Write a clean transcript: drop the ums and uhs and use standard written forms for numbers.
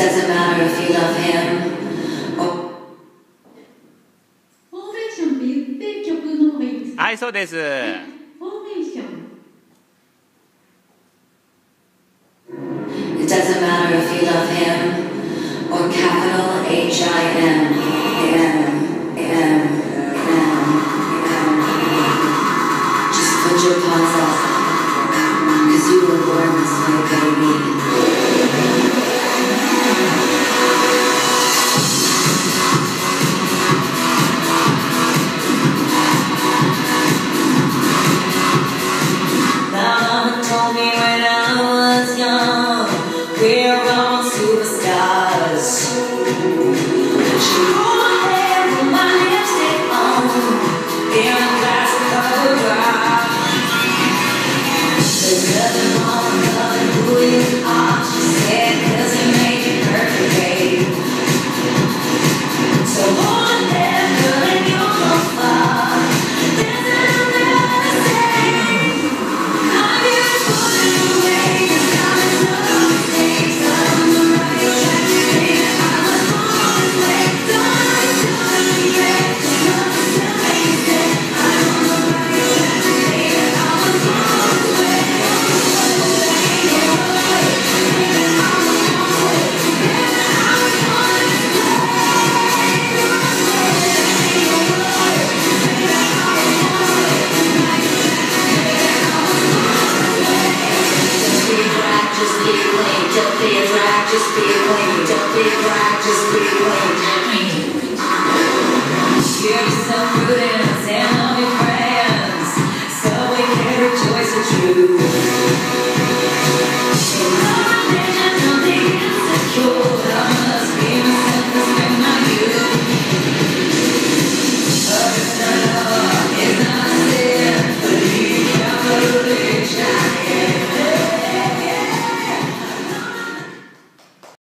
doesn't matter if you love him or フォーメーションって言って曲の方がいいですか？ はい、そうです。 フォーメーション。 It doesn't matter if you love him or capital H-I-M, Just put your paws up, 'cause you were born this way, baby. Mama told me when I was young, we're all superstars. She wore hair with my lipstick on, in a glass of photograph. There's nothing wrong with loving who you are, she said, 'cause it made you perfect, babe. So hold that girl and you'll go far. There's another saying, I'm beautiful in a way, 'cause I was no mistakes. I'm on the right track, baby. I was born this way. Don't understand me yet, 'cause nothing still makes sense. I'm on the right track, baby. I was born this way. Just be clean, don't be a drag, just be clean, don't be a drag, just be clean. Give yourself prudence and love your friends, so we can rejoice the truth.